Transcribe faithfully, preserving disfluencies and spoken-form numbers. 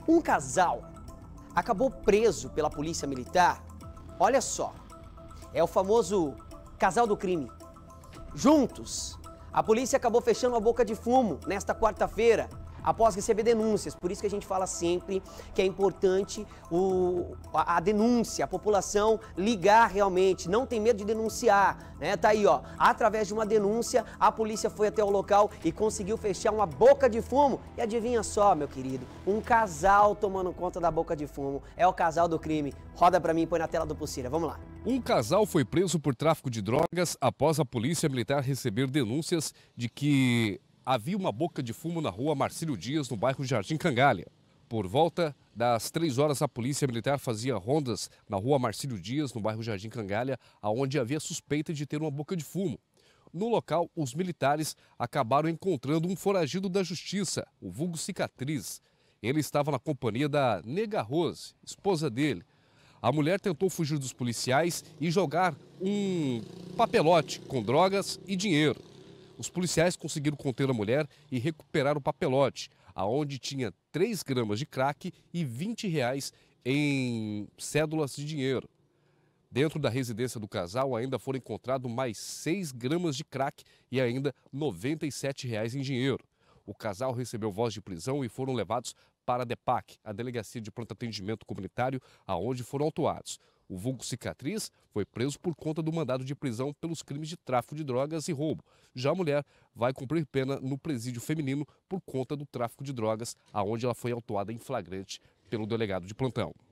Um casal acabou preso pela polícia militar. Olha só, é o famoso casal do crime. Juntos, a polícia acabou fechando a boca de fumo nesta quarta-feira, após receber denúncias. Por isso que a gente fala sempre que é importante o, a, a denúncia, a população ligar realmente, não tem medo de denunciar, né? Tá aí, ó, através de uma denúncia, a polícia foi até o local e conseguiu fechar uma boca de fumo. E adivinha só, meu querido, um casal tomando conta da boca de fumo, é o casal do crime. Roda pra mim e põe na tela do Pulseira, vamos lá. Um casal foi preso por tráfico de drogas após a polícia militar receber denúncias de que havia uma boca de fumo na rua Marcílio Dias, no bairro Jardim Cangalha. Por volta das três horas, a polícia militar fazia rondas na rua Marcílio Dias, no bairro Jardim Cangalha, onde havia suspeita de ter uma boca de fumo. No local, os militares acabaram encontrando um foragido da justiça, o vulgo Cicatriz. Ele estava na companhia da Nega Rose, esposa dele. A mulher tentou fugir dos policiais e jogar um papelote com drogas e dinheiro. Os policiais conseguiram conter a mulher e recuperar o papelote, aonde tinha três gramas de crack e vinte reais em cédulas de dinheiro. Dentro da residência do casal ainda foram encontrados mais seis gramas de crack e ainda noventa e sete reais em dinheiro. O casal recebeu voz de prisão e foram levados para a DEPAC, a Delegacia de Pronto Atendimento Comunitário, aonde foram autuados. O vulgo Cicatriz foi preso por conta do mandado de prisão pelos crimes de tráfico de drogas e roubo. Já a mulher vai cumprir pena no presídio feminino por conta do tráfico de drogas, aonde ela foi autuada em flagrante pelo delegado de plantão.